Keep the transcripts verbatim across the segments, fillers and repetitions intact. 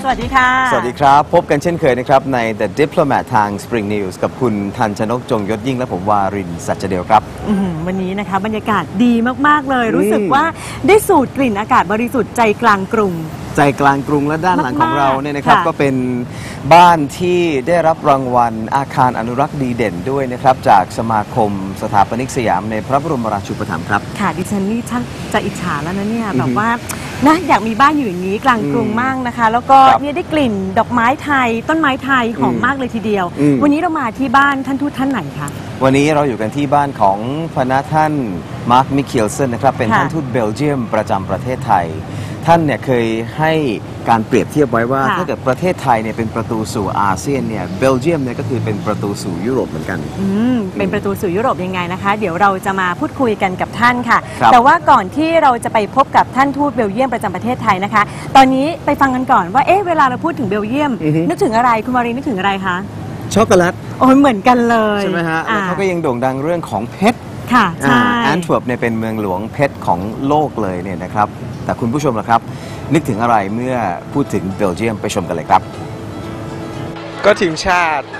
วัสดีค่ะสวัสดีครับพบกันเช่นเคยนะครับใน The Diplomat ทาง Spring News กับคุณทันชนกจงยศยิ่งและผมวารินทร์สัจเดลครับวันนี้นะคะบรรยากาศดีมากๆเลยรู้สึกว่าได้สูดกลิ่นอากาศบริสุทธิ์ใจกลางกรุงใจกลางกรุงและด้านหลังของเราเนี่ยนะครับก็เป็นบ้านที่ได้รับรางวัลอาคารอนุรักษ์ดีเด่นด้วยนะครับจากสมาคมสถาปนิกสยามในพระบรมราชูปถัมภ์ครับค่ะดิฉันนี่ช่างจะอิจฉาแล้วนะเนี่ยแบบว่านะอยากมีบ้านอยู่อย่างนี้กลางกรุงมากนะคะแล้วก็เนี่ยได้กลิ่นดอกไม้ไทยต้นไม้ไทยหอมมากเลยทีเดียววันนี้เรามาที่บ้านท่านทูตท่านไหนคะวันนี้เราอยู่กันที่บ้านของพระนาท่านมาร์คมิเคลเซนนะครับเป็นท่านทูตเบลเยียมประจำประเทศไทยท่านเนี่ยเคยให้การเปรียบเทียบไว้ว่าถ้าเกิดประเทศไทยเนี่ยเป็นประตูสู่อาเซียนเนี่ยเบลเยียมเนี่ยก็คือเป็นประตูสู่ยุโรปเหมือนกันอืมเป็นประตูสู่ยุโรปยังไงนะคะเดี๋ยวเราจะมาพูดคุยกันกับท่านค่ะแต่ว่าก่อนที่เราจะไปพบกับท่านทูตเบลเยียมประจำประเทศไทยนะคะตอนนี้ไปฟังกันก่อนว่าเอ๊ะเวลาเราพูดถึงเบลเยียมนึกถึงอะไรคุณมารีนึกถึงอะไรคะช็อกโกแลตโอ้เหมือนกันเลยใช่ไหมฮะแล้วเขาก็ยังโด่งดังเรื่องของเพชรค่ะใช่แอนทเวิร์ปเนี่ยเป็นเมืองหลวงเพชรของโลกเลยเนี่ยนะครับแต่คุณผู้ชมล่ะครับนึกถึงอะไรเมื่อพูดถึงเบลเยียมไปชมกันเลยครับก็ทีมชาติ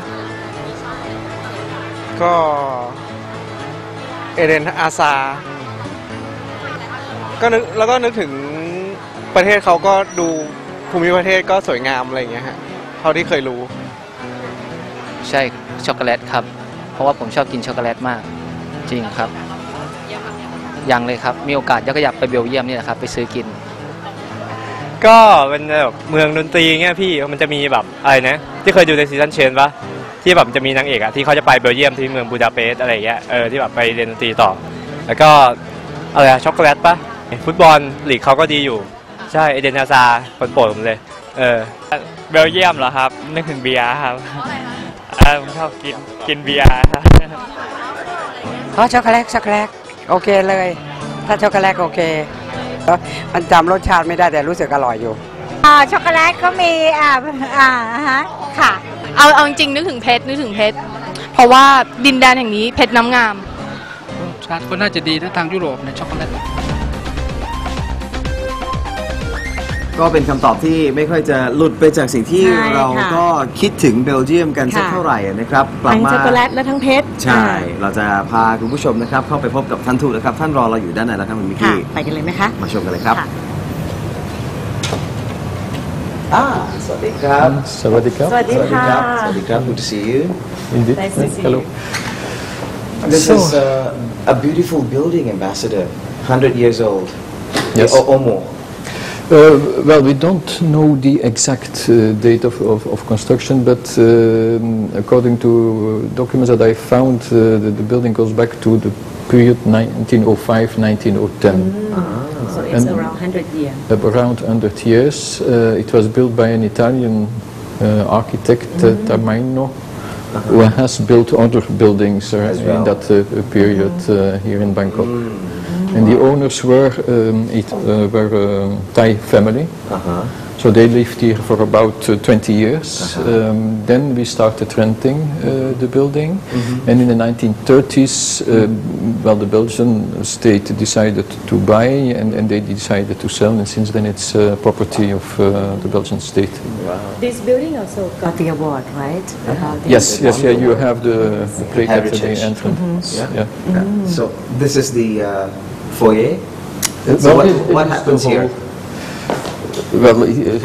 ก็เอเดนอาซาก็นึกแล้วก็นึกถึงประเทศเขาก็ดูภูมิประเทศก็สวยงามอะไรอย่างเงี้ยฮะเท่าที่เคยรู้ใช่ช็อกโกแลตครับเพราะว่าผมชอบกินช็อกโกแลตมากจริงครับยังเลยครับมีโอกาสก็อยากไปเบลเยียมนี่แหละครับไปซื้อกินก็เป็นแบบเมืองดนตรีเงี้ยพี่มันจะมีแบบอะไรนะที่เคยดูในซีซั่นเชนปะที่แบบจะมีนางเอกอะที่เขาจะไปเบลเยียมที่เมืองบูดาเปสต์อะไรเงี้ยเออที่แบบไปเรียนดนตรีต่อแล้วก็อะไรอะช็อกโกแลตปะฟุตบอลลีกเขาก็ดีอยู่ใช่เอเดนอาซาคนโปรดผมเลยเออเบลเยียมเหรอครับนึกถึงเบียร์ครับผมชอบกินกินเบียร์ครับเพราะช็อกโกแลตช็อกโกแลตโอเคเลยถ้าช็อกโกแลตโอเคมันจำรสชาติไม่ได้แต่รู้สึกอร่อยอยู่อ่าช็อกโกแลตก็มีอ่าอ่าฮะค่ะเอาเอาจริงนึกถึงเพชรนึกถึงเพชรเพราะว่าดินแดนแห่งนี้เพชรน้ำงามรสชาติก็น่าจะดีนะทางยุโรปในช็อกโกแลตก็เป็นคำตอบที่ไม่ค่อยจะหลุดไปจากสิ่งที่เราก็คิดถึงเบลเยียมกันสักเท่าไหร่นะครับทั้งช็อกโกแลตและทั้งเพชรใช่เราจะพาคุณผู้ชมนะครับเข้าไปพบกับท่านทูตนะครับท่านรอเราอยู่ด้านในแล้วครับคุณมิกกี้ไปกันเลยไหมคะมาชมกันเลยครับอ่าสวัสดีครับสวัสดีครับสวัสดีค่ะสวัสดีครับ Good to see you Indeed Nice to see Hello This is a beautiful building ambassador one hundred years old Yes or more Uh, well, we don't know the exact uh, date of, of, of construction, but uh, according to documents that I found, uh, the, the building goes back to the period nineteen oh five to nineteen ten. Mm. Ah. So it's and around one hundred years. Around one hundred years. Uh, it was built by an Italian uh, architect, mm. uh, Tamino, uh-huh. who has built other buildings uh, well. in that uh, period uh, here in Bangkok. Mm. And the owners were um, it, uh, were a Thai family, uh-huh. so they lived here for about uh, twenty years. Uh-huh. Um, then we started renting uh, the building, mm-hmm. and in the nineteen thirties, uh, well, the Belgian state decided to buy, and, and they decided to sell, and since then it's uh, property of uh, the Belgian state. Wow. This building also got the award, right? Uh-huh. Yes, yes, yeah. You have the, the plate at the entrance. Mm-hmm. Yeah. Yeah. Mm-hmm. So this is the. Uh, Foyer. Uh, so well, what, it, it what happens here? Well, uh,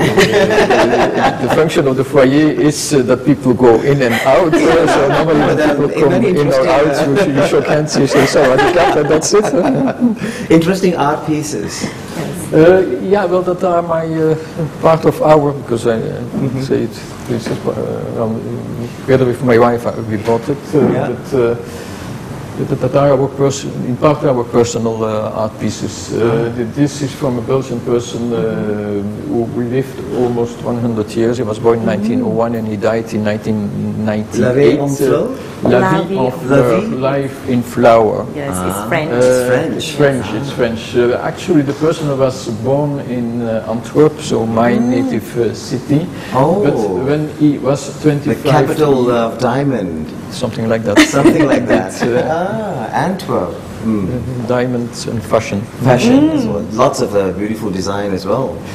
the function of the foyer is uh, that people go in and out. Uh, so normally when people come in or out, uh, you shook hands, you say, so and that's it. Interesting art pieces. Uh, yeah, well, that are my uh, part of our, because I uh, mm-hmm. say it, this is, uh, well, together with my wife, we bought it. Uh, yeah. but, uh, That, that are our person, in part our personal uh, art pieces. Uh, this is from a Belgian person uh, who lived almost one hundred years. He was born in nineteen oh one and he died in nineteen ninety-eight. La Vie en Fleur? La Vie en Fleur, Life in Flower. Yes, it's French. Uh, it's French. It's French, it's French. Uh, actually, the person was born in uh, Antwerp, so my mm. native uh, city. Oh. But when he was twenty-five... The capital of diamond. Something like that. Something like that. uh, ah, Antwerp. Mm. Diamonds and fashion. Fashion mm. as well. Lots of uh, beautiful design as well.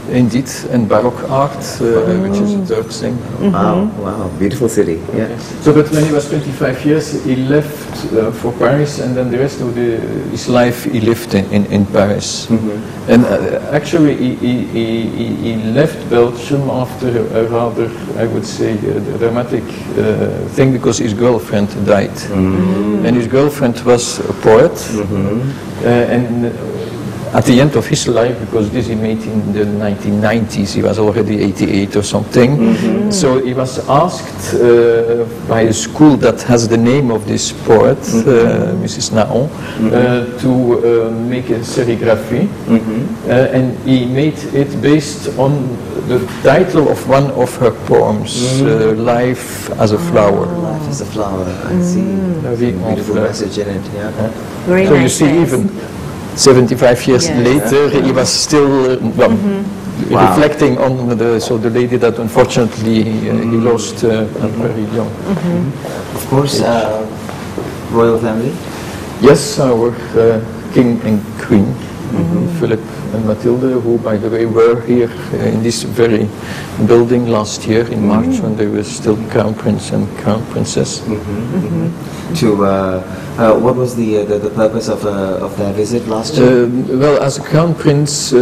indeed, and Baroque art, uh, which is the third thing. Mm-hmm. Wow, wow, beautiful city. Yeah. So, but when he was twenty-five years, he left uh, for Paris, and then the rest of the, his life he lived in, in, in Paris. Mm-hmm. And uh, actually, he, he, he, he left Belgium after a rather, I would say, a dramatic uh, thing, because his girlfriend died. Mm-hmm. And his girlfriend was a poet. Mm-hmm. uh, and at the end of his life, because this he made in the nineteen nineties, he was already eighty-eight or something. Mm-hmm. So he was asked uh, by a school that has the name of this poet, mm-hmm. uh, Missus Naon, mm-hmm. uh, to uh, make a serigraphy. Mm-hmm. uh, and he made it based on the title of one of her poems, mm-hmm. uh, Life as a Flower. Life as a Flower, I see. Mm-hmm. Beautiful of, uh, message in it, yeah. Uh, so you see, even seventy-five years yes. later, he was still uh, well, mm-hmm. wow. reflecting on the so the lady that unfortunately uh, he lost uh, mm-hmm. very young. Mm-hmm. Of course, uh, royal family. Yes, our uh, king and queen, mm-hmm. Philip and Matilda, who, by the way, were here uh, in this very building last year in March, mm-hmm. when they were still crown prince and crown princess. Mm-hmm. Mm-hmm. To uh, uh, what was the, uh, the the purpose of uh, of their visit last year? Uh, well, as a crown prince,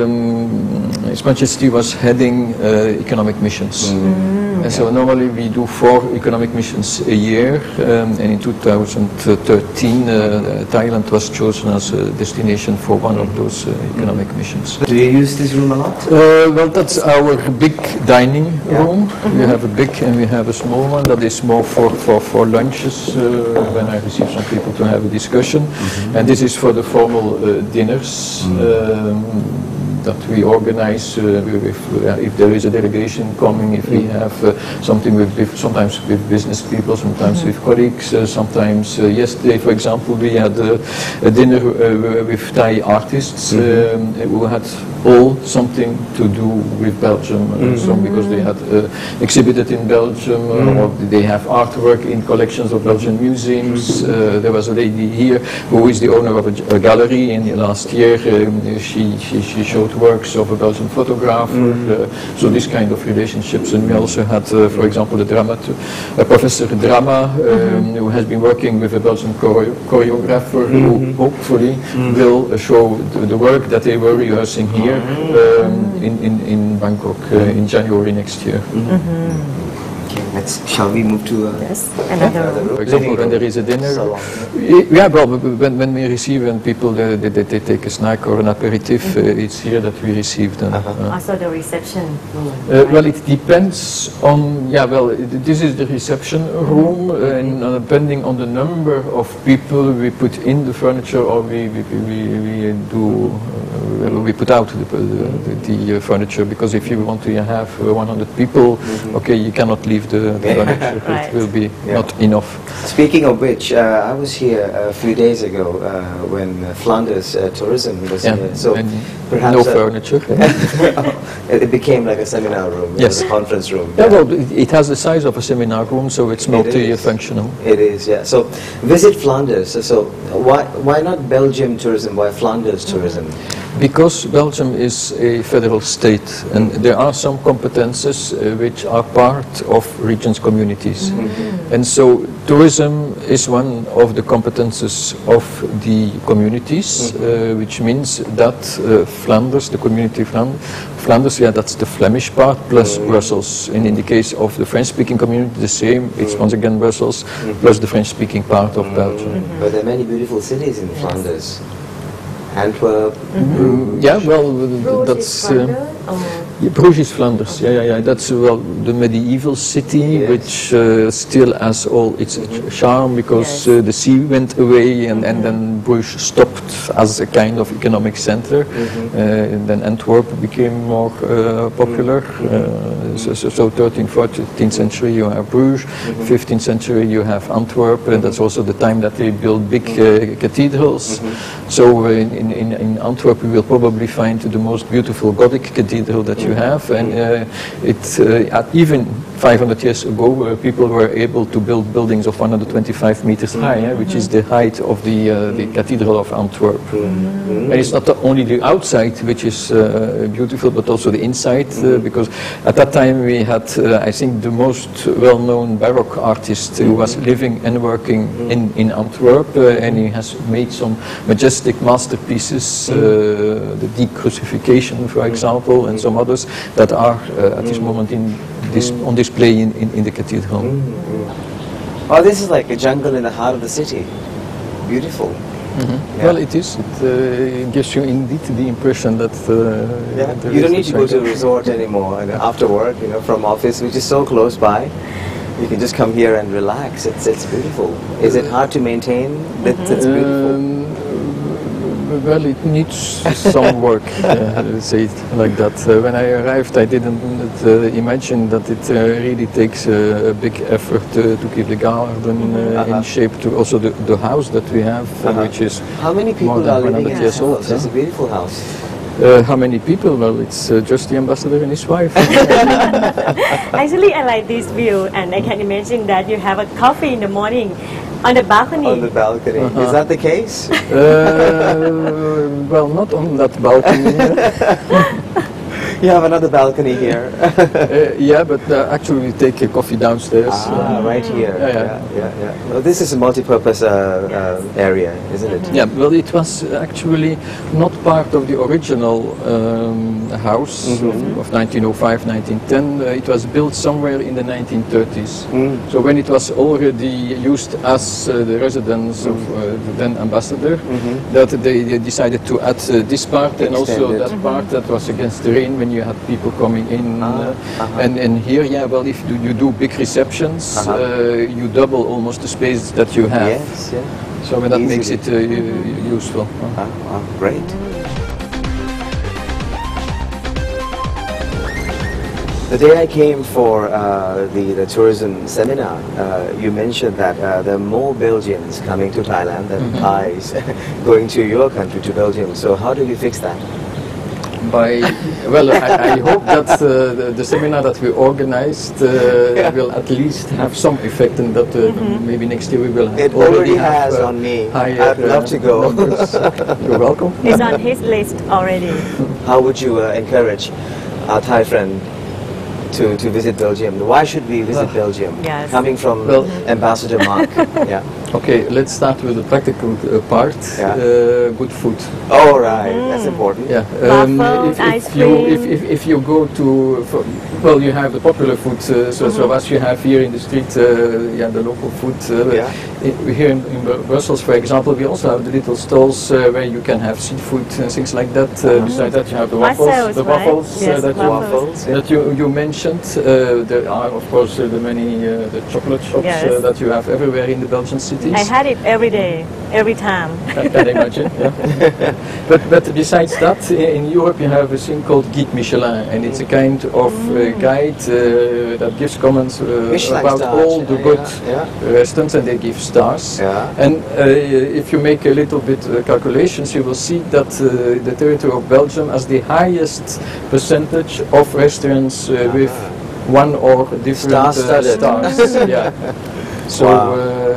um, His Majesty was heading uh, economic missions. Mm-hmm. And so normally we do four economic missions a year, um, and in two thousand thirteen uh, Thailand was chosen as a destination for one of those uh, economic missions. Do you use this room a lot? Uh, well, that's our big dining room. Yeah. We have a big and we have a small one that is more for, for, for lunches, uh, when I receive some people to have a discussion. Mm-hmm. And this is for the formal uh, dinners. Mm-hmm. um, that we organize uh, if, uh, if there is a delegation coming, if we have uh, something with, with, sometimes with business people, sometimes mm-hmm. with colleagues, uh, sometimes uh, yesterday, for example, we had uh, a dinner uh, with Thai artists mm-hmm. um, who had all something to do with Belgium, uh, mm-hmm. some because they had uh, exhibited in Belgium, mm-hmm. uh, or they have artwork in collections of Belgian museums. Uh, there was a lady here who is the owner of a, a gallery, and last year um, she, she, she showed works of a Belgian photographer, mm-hmm. uh, so this kind of relationships. And we also had, uh, for example, a drama, a professor drama, um, mm-hmm. who has been working with a Belgian choreo choreographer, mm-hmm. who hopefully mm-hmm. will uh, show the, the work that they were rehearsing here um, in, in, in Bangkok uh, in January next year. Mm-hmm. Mm-hmm. Let's, shall we move to uh, yes, another room? For example, when there is a dinner, yeah, well, when, when we receive and people they, they, they take a snack or an aperitif, mm-hmm. uh, it's here that we receive them. Uh-huh. uh, also the reception room. Uh, right? Well, it depends on, yeah, well, it, this is the reception room, uh, and uh, depending on the number of people we put in the furniture, or we we, we, we do, uh, we put out the, the, the uh, furniture, because if you want to have uh, one hundred people, mm-hmm. okay, you cannot leave the The, the furniture. Right. It will be yeah. not enough. Speaking of which, uh, I was here a few days ago uh, when uh, Flanders uh, Tourism was yeah. here. So and perhaps no uh, furniture. It became like a seminar room, yes, a conference room. Yeah, yeah. Well, it, it has the size of a seminar room, so it's multi-functional. It is, yeah. So visit Flanders. So why why not Belgium tourism? Why Flanders tourism? Because Belgium is a federal state, and there are some competences uh, which are part of regions, communities. Mm-hmm. And so tourism is one of the competences of the communities, mm-hmm. uh, which means that uh, Flanders, the community Flanders, Flanders, yeah, that's the Flemish part, plus mm-hmm. Brussels. And in the case of the French-speaking community, the same, mm-hmm. it's once again Brussels, mm-hmm. plus the French-speaking part of mm-hmm. Belgium. Mm-hmm. But there are many beautiful cities in yes. Flanders. Antwerp. Mm-hmm. Yeah, well, Bruges that's uh, yeah, Bruges is Flanders. Yeah, yeah, yeah. That's uh, well the medieval city, yes. which uh, still has all its mm-hmm. charm, because yes. uh, the sea went away, and, and then Bruges stopped as a kind of economic center. Mm-hmm. uh, and then Antwerp became more uh, popular. Mm-hmm. uh, so, so, so thirteenth, fourteenth century you have Bruges. Mm-hmm. fifteenth century you have Antwerp, mm-hmm. and that's also the time that they built big uh, cathedrals. Mm-hmm. So uh, in, in, in Antwerp we will probably find the most beautiful Gothic cathedral cathedral that you have, and uh, it uh, at even five hundred years ago, uh, people were able to build buildings of one hundred twenty-five meters high, eh, which is the height of the uh, the Cathedral of Antwerp. And it's not only the outside which is uh, beautiful, but also the inside, uh, because at that time we had, uh, I think, the most well-known Baroque artist who was living and working in, in Antwerp, uh, and he has made some majestic masterpieces, uh, the Deep Crucifixion, for example, and some others that are uh, at this moment in this, on display in, in, in the cathedral. Oh, this is like a jungle in the heart of the city. Beautiful. Mm-hmm. Yeah. Well, it is. It uh, gives you indeed the impression that uh, yeah. there you is don't need to go to a jungle. resort anymore. And after work, you know, from office, which is so close by, you can just come here and relax. It's it's beautiful. Is it hard to maintain? That it's beautiful. Um, well, it needs some work, uh, say it like that. Uh, when I arrived, I didn't uh, imagine that it uh, really takes uh, a big effort uh, to keep the garden uh, Uh-huh. in shape. To also the, the house that we have, uh, Uh-huh. which is How many people more are than living one hundred in years this old. house? It's a beautiful house. Uh, how many people? Well, it's uh, just the ambassador and his wife. Actually, I like this view, and I can imagine that you have a coffee in the morning on the balcony. On the balcony. Uh-huh. Is that the case? Uh, well, not on that balcony. You have another balcony here. uh, yeah, but uh, actually we take a coffee downstairs. Ah, uh, right here. Yeah, yeah. yeah, yeah, yeah. Well, this is a multi-purpose uh, uh, area, isn't it? Yeah, well, it was actually not part of the original um, house Mhm. of, of nineteen oh five, nineteen ten. Uh, it was built somewhere in the nineteen thirties. Mm. So when it was already used as uh, the residence of uh, the then ambassador, Mhm. that they, they decided to add uh, this part and also Extended. that part that was against the rain when you had people coming in. Ah, uh, uh-huh. and, and here, yeah, well, if you, you do big receptions, Uh-huh. uh, you double almost the space that you have. Yes, yeah. So that Easily. makes it uh, u- useful. Ah, ah, great. The day I came for uh, the, the tourism seminar, uh, you mentioned that uh, there are more Belgians coming to Thailand than Mhm. Thais going to your country, to Belgium. So how do we fix that? By well, I, I hope that uh, the, the seminar that we organized uh, will at least have some effect, and that uh, maybe next year we will have It already have, has uh, on me. higher, I'd love to go. numbers. You're welcome. It's on his list already. How would you uh, encourage our Thai friend to, to visit Belgium? Why should we visit Uh, Belgium? Yes. Coming from Well- Ambassador Mark. Yeah. Okay, let's start with the practical uh, part. Yeah. Uh, good food. All right, that's important. Yeah. Waffles, if, if ice you cream. if, if, if you go to for, well, you have the popular food. Uh, so, so as you have here in the street, uh, yeah, the local food. Uh, Yeah. i- here in, in Bru- Brussels, for example, we also have the little stalls uh, where you can have seafood and things like that. Uh, Besides that, you have the waffles, Waffles, the right? waffles Yes, uh, that waffles. you that you, you mentioned. Uh, there are of course uh, the many uh, the chocolate shops Yes. uh, that you have everywhere in the Belgian cities. I had it every day, every time. I can imagine, yeah. but, but besides that, i- in Europe you have a thing called Guide Michelin, and it's a kind of uh, guide uh, that gives comments uh, Michelin about stars, all the yeah, good yeah, restaurants, and they give stars. Yeah. And uh, if you make a little bit uh, calculations, you will see that uh, the territory of Belgium has the highest percentage of restaurants uh, with one or different uh, Star-studded. stars. Yeah. So Wow.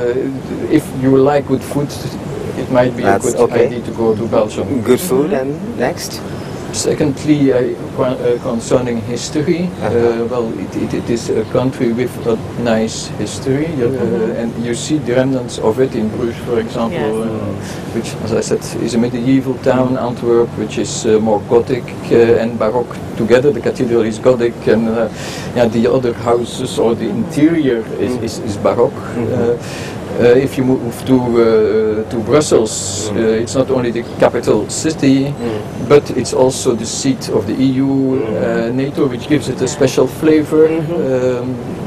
uh, if you like good food, it might be That's a good okay. idea to go to Belgium. Good food, and next? Secondly, uh, qua- uh, concerning history, uh, Uh-huh. well, it, it, it is a country with a nice history, uh, and you see the remnants of it in Bruges, for example, Yes. uh, which, as I said, is a medieval town. Antwerp, which is uh, more Gothic uh, and Baroque together. The cathedral is Gothic, and uh, yeah, the other houses or the interior is, is, is Baroque. Uh, Uh, if you move to uh, to Brussels, uh, it's not only the capital city, but it's also the seat of the E U, uh, NATO, which gives it a special flavor. Um,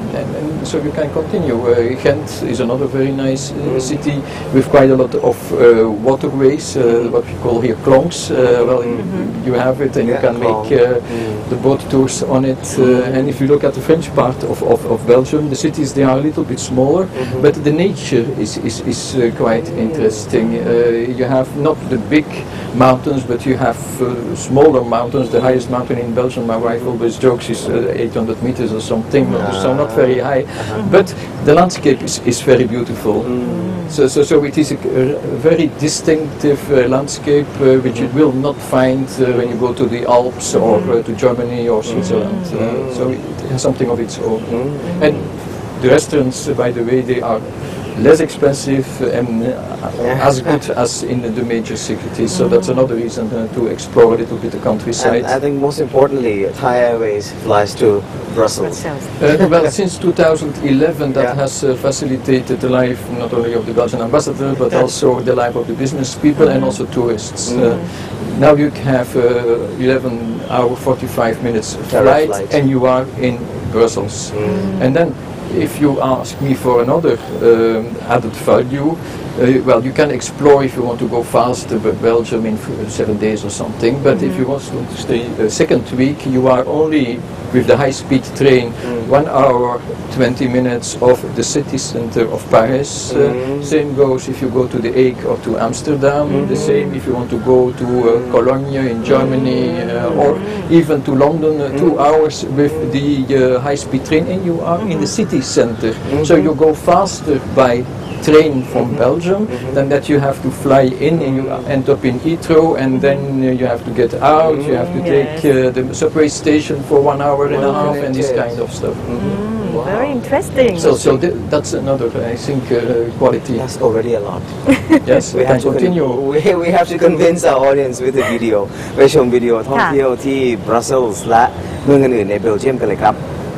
and, and so you can continue. Uh, Ghent is another very nice uh, city with quite a lot of uh, waterways, uh, what we call here klonks. Uh, well, mm-hmm. you have it, and yeah, you can make uh, mm. the boat tours on it. Uh, and if you look at the French part of, of, of Belgium, the cities they are a little bit smaller, mm-hmm. but the nature is is, is uh, quite interesting. Uh, you have not the big mountains, but you have uh, smaller mountains. The highest mountain in Belgium, my wife always jokes, is uh, eight hundred meters or something, uh, so not very high. Uh-huh. But the landscape is, is very beautiful. Mm. So, so, so it is a, a very distinctive uh, landscape uh, which you will not find uh, when you go to the Alps or uh, to Germany or Switzerland. Uh, so it has something of its own. Mm. And the restaurants, uh, by the way, they are less expensive and uh, as good as in the major cities. So that's another reason uh, to explore a little bit the countryside. And I think most importantly, Thai Airways flies to Brussels. Uh, well, since two thousand eleven, that yeah. has uh, facilitated the life not only of the Belgian ambassador, but yeah. also the life of the business people mm-hmm. and also tourists. Mm-hmm. uh, now you have uh, eleven hour forty-five minutes flight, flight and you are in Brussels. Mm-hmm. And then if you ask me for another um, added value, uh, well, you can explore if you want to go faster, but Belgium in seven days or something. But mm-hmm. if you want to stay a second week, you are only with the high-speed train mm-hmm. one hour, twenty minutes of the city center of Paris. Mm-hmm. uh, same goes if you go to The Hague or to Amsterdam. Mm-hmm. The same if you want to go to uh, Cologne in Germany uh, or even to London. Uh, two hours with the uh, high-speed train, and you are in the city center. Mm-hmm. So you go faster by train from mm-hmm. Belgium mm-hmm. than that you have to fly in and you end up in Heathrow, and then uh, you have to get out, mm-hmm. you have to yes. take uh, the subway station for one hour and a half and this kind of stuff. Mm-hmm. Wow. Very interesting. So, so th that's another, I think, uh, quality. That's already a lot. Yes, we have to continue. We, we have to convince our audience with the video. ไปชมวิดีโอท่องเที่ยวที่ Brussels และเมืองอื่นๆในเบลเยียมกันเลยครับ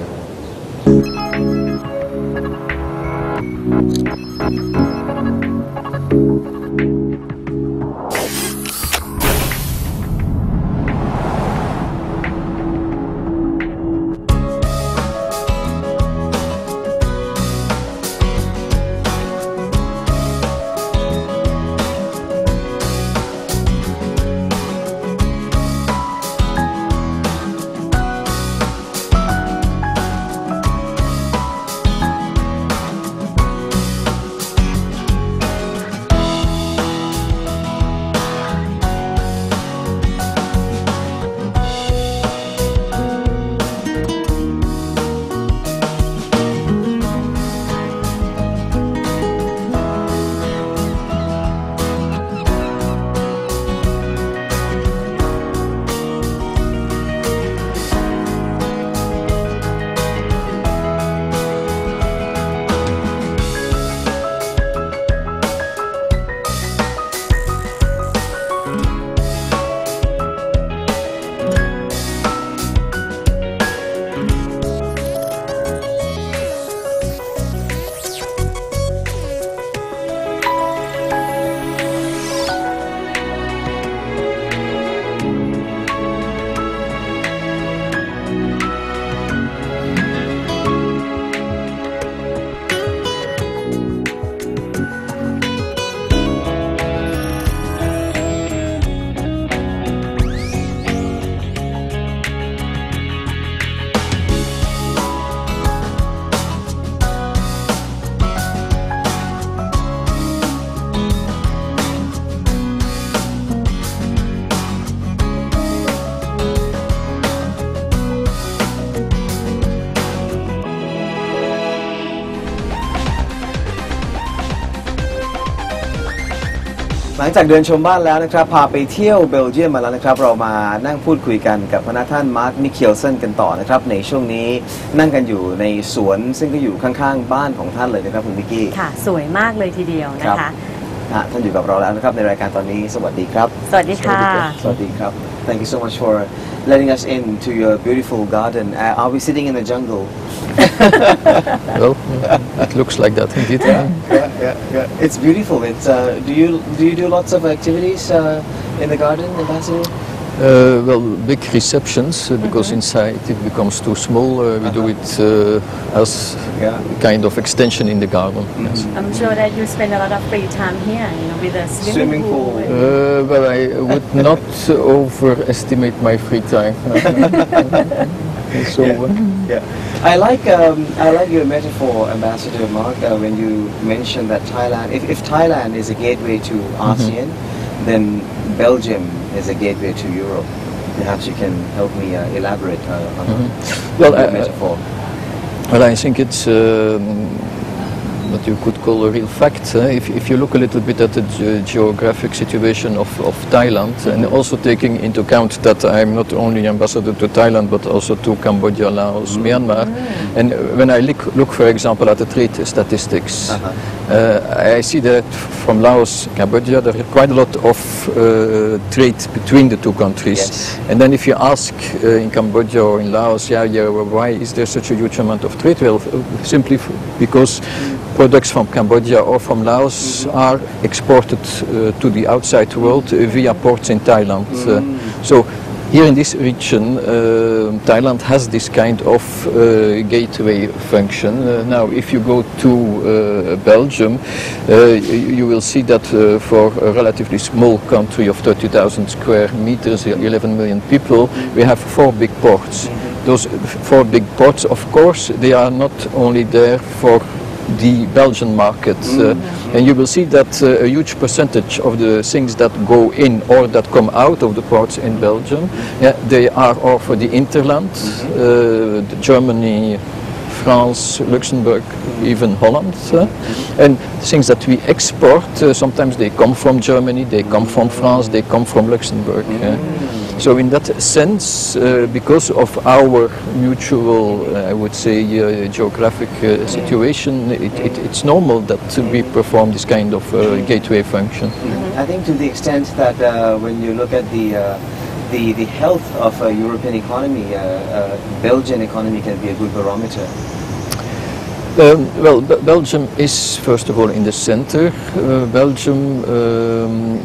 หลังจากเดินชมบ้านแล้วนะครับพาไปเที่ยวเบลเยียมมาแล้วนะครับเรามานั่งพูดคุยกันกับพนักท่านมาร์ค มิเคลเซนกันต่อนะครับในช่วงนี้นั่งกันอยู่ในสวนซึ่งก็อยู่ข้างๆบ้านของท่านเลยนะครับคุณวิกกี้ค่ะสวยมากเลยทีเดียวนะคะท่านอยู่กับเราแล้วนะครับในรายการตอนนี้สวัสดีครับสวัสดีค่ะสวัสดีครับ Thank you so much for letting us into your beautiful garden. Uh, are we sitting in the jungle? Well, it looks like that indeed. Yeah, yeah, yeah, yeah. It's beautiful. It's uh, do you do you do lots of activities uh, in the garden, Ambassador? Uh, well, big receptions uh, because inside it becomes too small. Uh, we do it uh, as Yeah. kind of extension in the garden. Yes. I'm sure that you spend a lot of free time here, you know, with a swimming, Swimming pool. and- Uh, well, I would not overestimate my free time. so, uh, Yeah. I like um, I like your metaphor, Ambassador Mark, uh, when you mentioned that Thailand, if, if Thailand is a gateway to ASEAN, then Belgium is a gateway to Europe. Perhaps you can help me uh, elaborate uh, on Well, your I- metaphor. Well, I think it's um, what you could call a real fact. Uh, if, if you look a little bit at the ge- geographic situation of, of Thailand, and also taking into account that I'm not only ambassador to Thailand, but also to Cambodia, Laos, Myanmar. And when I look, look, for example, at the trade statistics, uh, I see that from Laos, Cambodia, there is quite a lot of uh, trade between the two countries. Yes. And then if you ask uh, in Cambodia or in Laos, yeah, yeah, well, why is there such a huge amount of trade? Well, f- simply f- because products from Cambodia or from Laos are exported uh, to the outside world uh, via ports in Thailand. Uh, so here in this region, uh, Thailand has this kind of uh, gateway function. Uh, now, if you go to uh, Belgium, uh, you, you will see that uh, for a relatively small country of thirty thousand square meters, eleven million people, we have four big ports. Those four big ports, of course, they are not only there for the Belgian market, uh, and you will see that uh, a huge percentage of the things that go in or that come out of the ports in Belgium, yeah, they are all for the interland, uh, the Germany, France, Luxembourg, even Holland, uh, and things that we export, uh, sometimes they come from Germany, they come from France, they come from Luxembourg. uh. So in that sense, uh, because of our mutual, uh, I would say, uh, geographic uh, situation, it, it, it's normal that we perform this kind of uh, gateway function. I think to the extent that uh, when you look at the uh, the the health of a European economy, uh, uh, Belgian economy can be a good barometer. Um, well, Be- Belgium is first of all in the center. Uh, Belgium um,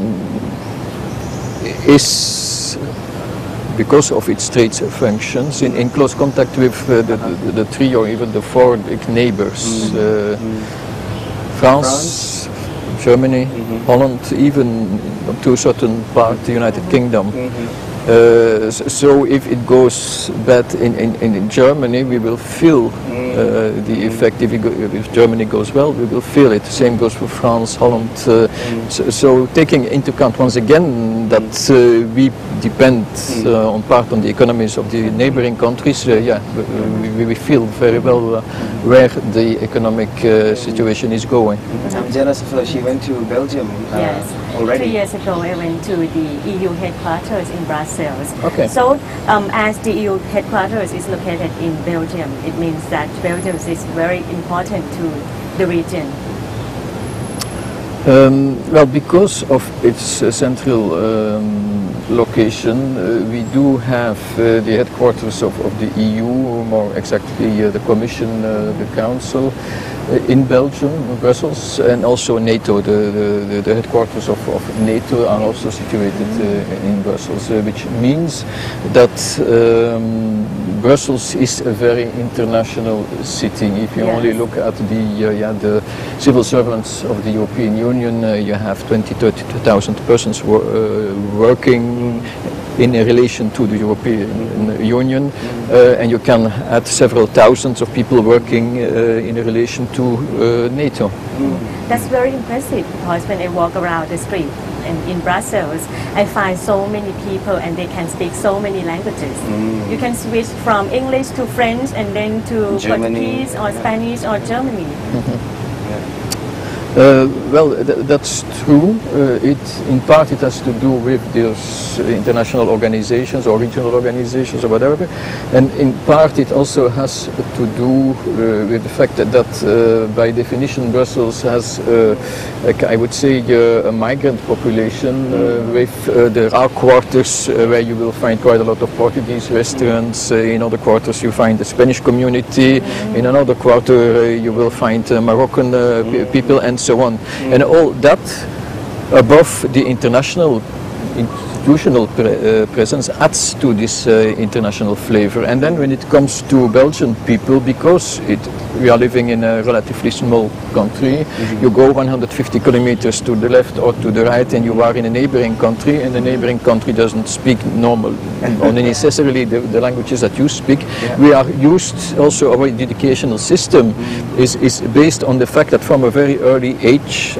is, because of its trade functions, in, in close contact with uh, the, the, the three or even the four big neighbors. Uh, France, Germany, Holland, even to a certain part the United Kingdom. Uh, s- so if it goes bad in, in, in Germany, we will feel uh, the effect. If, it go, if Germany goes well, we will feel it. Same goes for France, Holland. Uh, so, so taking into account once again that uh, we depend uh, on part on the economies of the neighboring countries, uh, yeah, we, we feel very well uh, where the economic uh, situation is going. I'm jealous of her. She went to Belgium uh, Yes. already. Two years ago, I went to the E U headquarters in Brussels. Okay. So, um, as the E U headquarters is located in Belgium, it means that Belgium is very important to the region. Um, well, because of its uh, central um, location, uh, we do have uh, the headquarters of, of the E U, or more exactly uh, the Commission, uh, the Council, uh, in Belgium, Brussels, and also NATO. The, the, the headquarters of, of NATO are also situated uh, in Brussels, uh, which means that um, Brussels is a very international city. If you Yes. only look at the, uh, yeah, the civil servants of the European Union, uh, you have twenty, thirty thousand persons wo uh, working in relation to the European Union, uh, and you can add several thousands of people working uh, in relation to uh, NATO. That's very impressive because when I walk around the street and in Brussels, I find so many people and they can speak so many languages. You can switch from English to French and then to Germany. Portuguese or Spanish or Germany. Uh, well, th that's true. Uh, it, in part, it has to do with those international organizations or regional organizations or whatever, and in part, it also has to do uh, with the fact that, that uh, by definition, Brussels has, uh, like I would say, uh, a migrant population. Uh, with uh, there are quarters uh, where you will find quite a lot of Portuguese restaurants. Uh, in other quarters, you find the Spanish community. In another quarter, uh, you will find uh, Moroccan uh, pe people and so on. And all that above the international institutional pre uh, presence adds to this uh, international flavor. And then when it comes to Belgian people, because it, we are living in a relatively small country, mm-hmm. you go one hundred fifty kilometers to the left or to the right and you are in a neighboring country, and the neighboring country doesn't speak normal or necessarily the, the languages that you speak. Yeah. We are used, also our educational system mm-hmm. is, is based on the fact that from a very early age,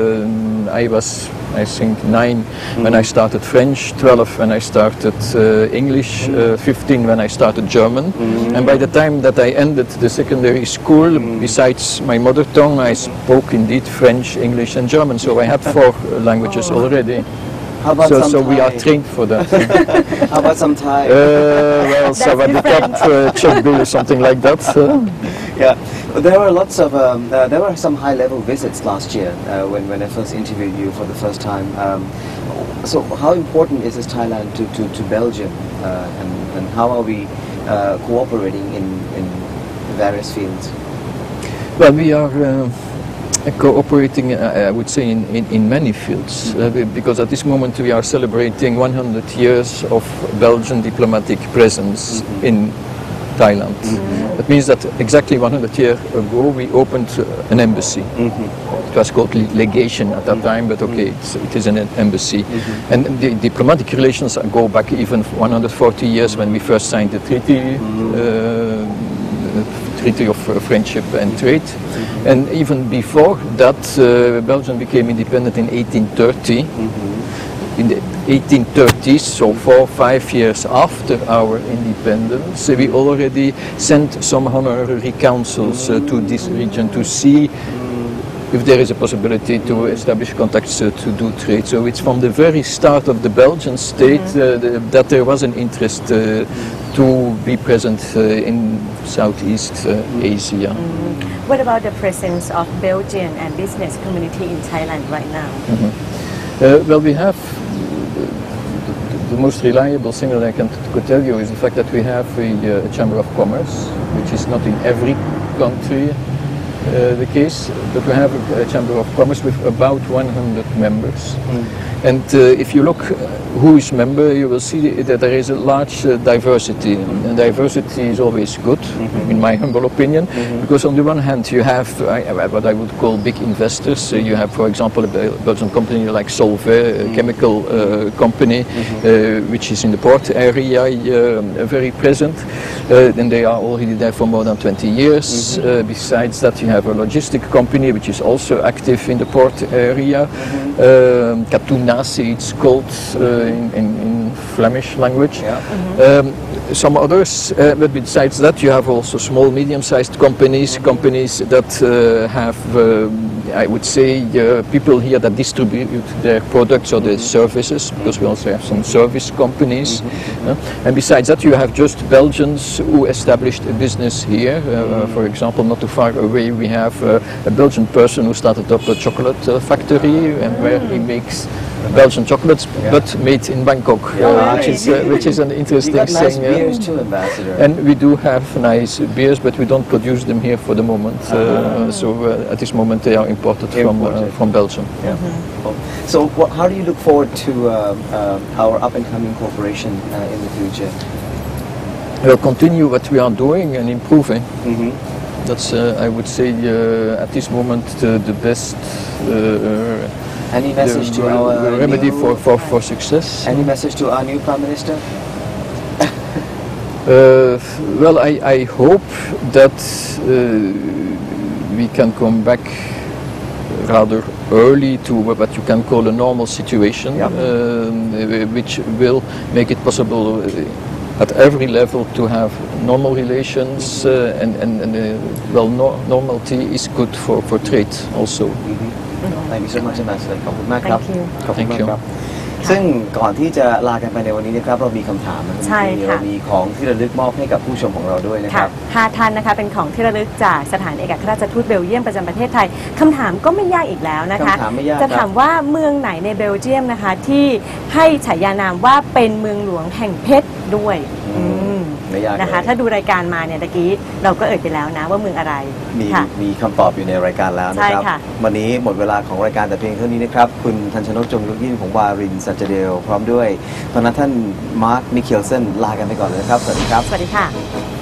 uh, I was I think nine mm-hmm. when I started French, twelve when I started uh, English, mm-hmm. uh, fifteen when I started German. Mm-hmm. And by the time that I ended the secondary school, mm-hmm. besides my mother tongue, I spoke indeed French, English and German. So I had four languages oh. already. How about so, some so Thai? we are trained for that. How about some Thai? Uh, well, Savadikap, uh, Chakbil, something like that. Uh. Yeah, there were lots of, um, uh, there were some high-level visits last year uh, when, when I first interviewed you for the first time. Um, so how important is this Thailand to, to, to Belgium uh, and, and how are we uh, cooperating in, in various fields? Well, we are uh, cooperating, uh, I would say, in, in, in many fields, uh, because at this moment we are celebrating one hundred years of Belgian diplomatic presence mm-hmm. in Thailand. Mm-hmm. That means that exactly one hundred years ago we opened uh, an embassy. Mm-hmm. It was called legation at that time, but okay, it's, it is an embassy. Mm-hmm. And the diplomatic relations go back even one hundred forty years when we first signed the treaty. Mm-hmm. uh, Treaty of uh, Friendship and Trade, mm-hmm. and even before that, uh, Belgium became independent in eighteen thirty. Mm-hmm. In the eighteen thirties, so four, five years after our independence, we already sent some honorary councils uh, to this region to see if there is a possibility to establish contacts uh, to do trade. So it's from the very start of the Belgian state uh, the, that there was an interest uh, to be present uh, in Southeast uh, Asia. Mm-hmm. What about the presence of Belgian and business community in Thailand right now? Mm-hmm. uh, well, we have the most reliable thing that I can could tell you is the fact that we have a, a Chamber of Commerce, which is not in every country uh, the case, but we have a, a Chamber of Commerce with about one hundred members. Mm. And uh, if you look uh, who is member, you will see that there is a large uh, diversity. And diversity is always good, mm-hmm. in my humble opinion, mm-hmm. because on the one hand you have uh, what I would call big investors. Uh, you have, for example, a Belgian company like Solvay, a mm-hmm. chemical uh, company, mm-hmm. uh, which is in the port area, uh, very present. Uh, and they are already there for more than twenty years. Mm-hmm. uh, besides that, you have a logistic company which is also active in the port area. Mm-hmm. um, Katunasi, it's called uh, in, in, in Flemish language. Yeah. Mm-hmm. um, some others, uh, but besides that you have also small, medium-sized companies, mm-hmm. companies that uh, have, uh, I would say, uh, people here that distribute their products or their mm-hmm. services, because we also have some service companies. Mm-hmm. uh, and besides that you have just Belgians who established a business here. Uh, mm-hmm. For example, not too far away we have uh, a Belgian person who started up a chocolate uh, factory, and mm-hmm. where he makes Belgian chocolates, yeah. but made in Bangkok, uh, right. which is uh, which is an interesting you got nice thing. Beers uh, too, Ambassador. And we do have nice beers, but we don't produce them here for the moment. Uh, uh, so uh, at this moment they are imported, imported. from uh, from Belgium. Yeah. Mm-hmm. So what, how do you look forward to uh, uh, our up and coming cooperation uh, in the future? We'll continue what we are doing and improving. Mm-hmm. That's, uh, I would say, uh, at this moment uh, the best uh, Any message the, to our the remedy new, for, for, for success. Any message to our new Prime Minister? uh, well, I, I hope that uh, we can come back rather early to what you can call a normal situation, yep. uh, which will make it possible at every level to have normal relations, uh, and, and, and uh, well, no, normality is good for, for trade also. Mm-hmm. Thank you so much, Ambassador. ขอบคุณมากครับ Thank you ขอบคุณมากครับซึ่งก่อนที่จะลากันไปในวันนี้นะครับเรามีคำถามนะครับใช่ค่ะเรามีของที่ระลึกมอบให้กับผู้ชมของเราด้วยนะคค่ะรับห้าท่านนะคะเป็นของที่ระลึกจากสถานเอกอัครราชทูตเบลเยียมประจำประเทศไทยคำถามก็ไม่ยากอีกแล้วนะคะคำถามไม่ยากจะถามว่าเมืองไหนในเบลเยียมนะคะที่ให้ฉายานามว่าเป็นเมืองหลวงแห่งเพชรด้วยอืมมไม่ยากเลยนะคะ ถ้าดูรายการมาเนี่ยตะกี้เราก็เอ่ยไปแล้วนะว่าเมืองอะไรมีค่ะมีคำตอบอยู่ในรายการแล้วนะครับใช่ค่ะวันนี้หมดเวลาของรายการแต่เพียงเท่านี้นะครับ คุณทันชนกจงลุกยิ่งของวารินสัจเดลพร้อมด้วยพนักท่านมาร์คมิเคลเซนลากันไปก่อนเลยนะครับ สวัสดีครับสวัสดีค่ะ